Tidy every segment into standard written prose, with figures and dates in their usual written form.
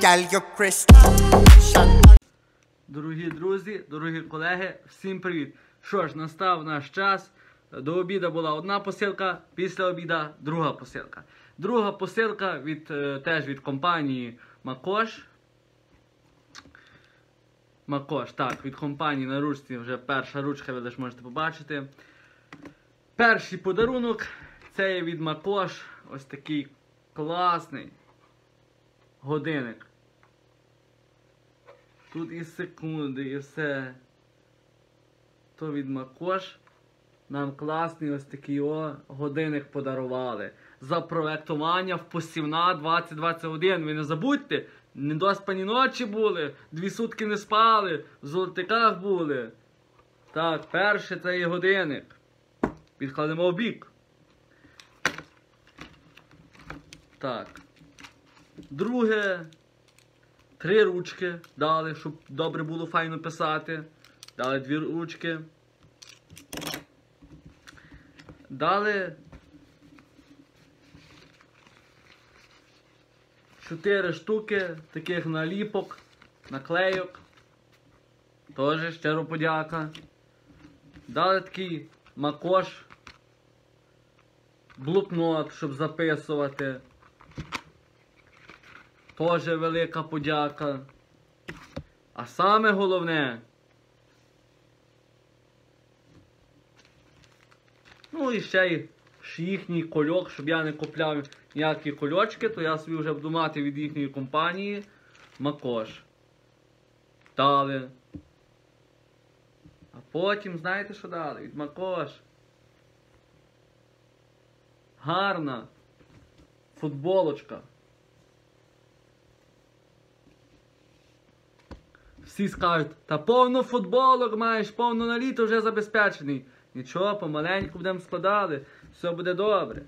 Дорогі друзі, дорогі колеги, всім привіт! Що ж, настав наш час. До обіду була одна посилка, після обіду друга посилка. Друга посилка теж від компанії Макош. Макош, так, від компанії на ручці вже перша ручка, ви лише можете побачити. Перший подарунок, це є від Макош, ось такий класний годинник. Тут і секунди, і все. То від Макош. Нам класний ось такий годинник подарували. За проектування в посівна 2021. Ви не забудьте, недоспані ночі були, 2 сутки не спали, в золотиках були. Так, перше це є годинник. Відкладемо в бік. Так. Друге. 3 ручки дали, щоб добре було файно писати. Дали 2 ручки. Дали 4 штуки таких наліпок, наклейок. Теж щиро подяка. Дали такий Макош блокнот, щоб записувати. Теж велика подяка. А саме головне, ну і ще їхній кольок, щоб я не купляв ніякі кольочки, то я собі вже буду мати від їхньої компанії Макош. Дали. А потім, знаєте що дали? Від Макош. Гарна футболочка. Всі скажуть, та повно футболок маєш, повно на літо вже забезпечений. Нічого, помаленьку будемо складали, все буде добре.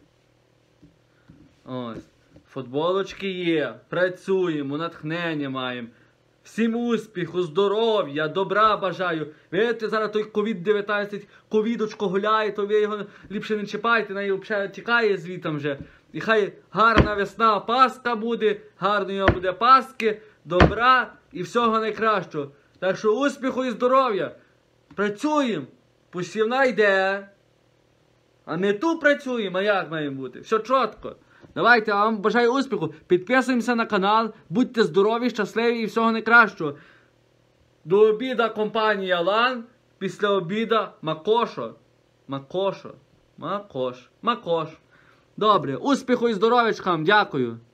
Ось. Футболочки є, працюємо, натхнення маємо. Всім успіху, здоров'я, добра бажаю. Видите, зараз той COVID-19, ковідочко гуляє, то ви його ліпше не чіпайте, неї взагалі тікає звітом вже. І хай гарна весна, Пасха буде, гарної буде Пасхи, добра і всього найкращого. Так що успіху і здоров'я. Працюємо. Посівна йде. А ми тут працюємо, а як маємо бути? Все чітко. Давайте, я вам бажаю успіху. Підписуємося на канал, будьте здорові, щасливі і всього найкращого. До обіду компанія Лан, після обіду Макошо. Макош. Добре, успіху і здоров'ячкам, дякую.